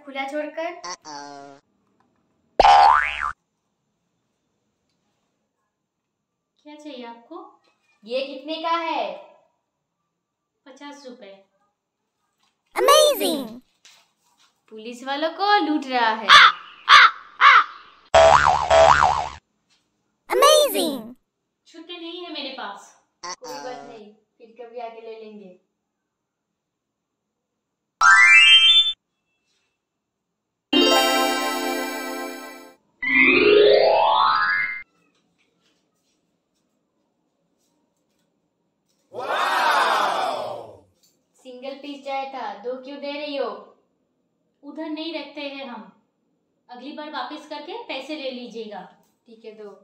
खुला छोड़कर। क्या चाहिए आपको? ये कितने का है? 50 रुपए। अमेजिंग। पुलिस वालों को लूट रहा है। अमेजिंग। छुट्टी नहीं है मेरे पास। कोई बात नहीं, फिर कभी आके ले लेंगे। सिंगल पीस चाहिए था, 2 क्यों दे रही हो? उधर नहीं रखते हैं हम, अगली बार वापस करके पैसे ले लीजिएगा। ठीक है, दो।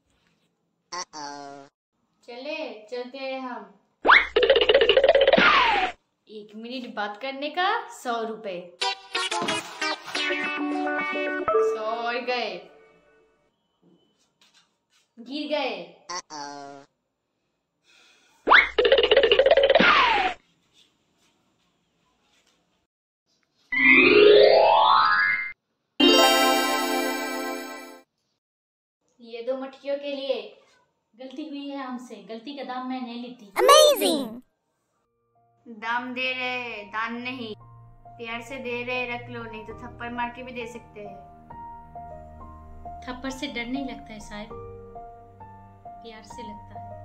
चले चलते हैं हम। 1 मिनट बात करने का 100 रुपए। 100 और गए, गिर गए। ये 2 मटकियों के लिए। गलती हुई है हमसे, गलती का दाम मैं नहीं लेती। अमेजिंग। दाम दे रहे, दान नहीं। प्यार से दे रहे, रख लो, नहीं तो थप्पड़ मार के भी दे सकते हैं। थप्पड़ से डर नहीं लगता है साहब, प्यार से लगता है।